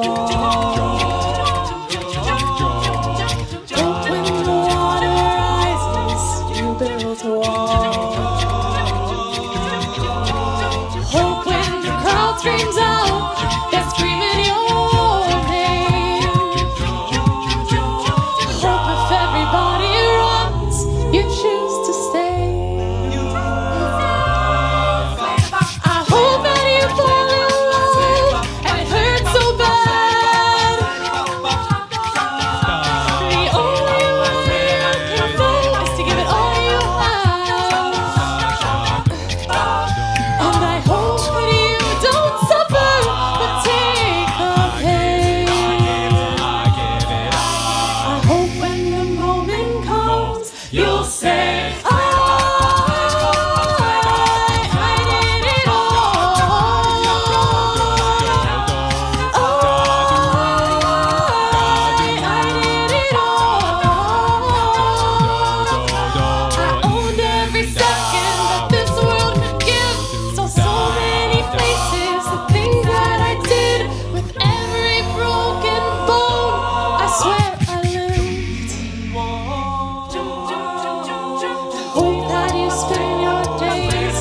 fall. Hope when the water rises, you build a wall. Hope when the crowd screams out, they're screaming your name. Hope if everybody runs, you choose to stay. I hope that you fall in love and it hurts so bad. The only way I can know is to give it all you have. And I hope that you don't suffer, but take the pain. I hope when the moment comes, you'll say, I did it all. I did it all. I owned every second that this world could give. So many places, the things that I did with every broken bone. I swear I lived. Hope that you spend your days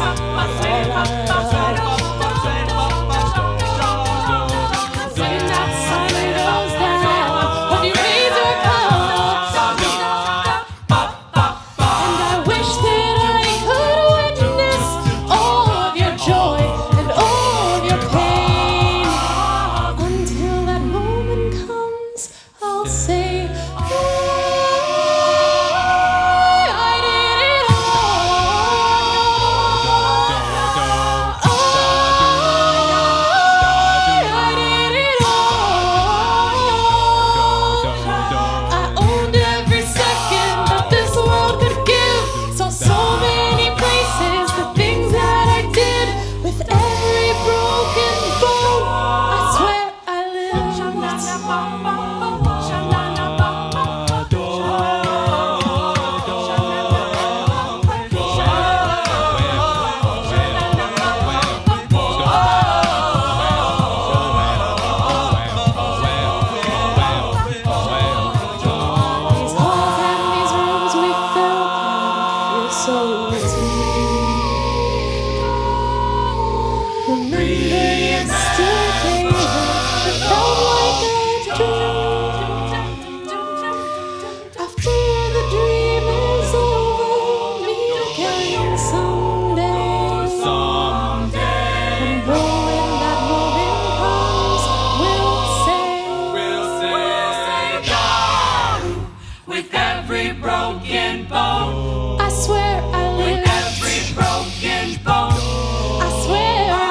when that sun goes down, when you raise your cup. And I wish that I could witness all of your joy and all of your pain. Until that moment comes, I'll say, I did it all. I did it all. I owned every second that this world could give. So many places, the things that I did with every broken bone. I swear I lived. These halls and these rooms we filled feel so empty. Remember yesterday when it felt like a dream. After the dream is over, meet again someday. And when that moment comes, we'll say, With every broken bone, I swear I lived. every broken bone, I swear I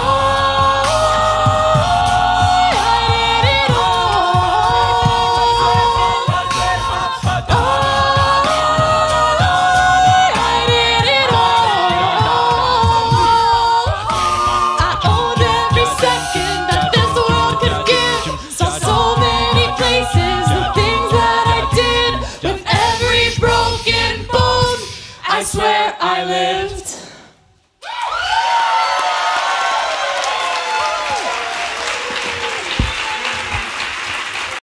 did it all. I did it all. I owned every second that this world could give. So many places, the things that I did with every broken bone. I swear I lived.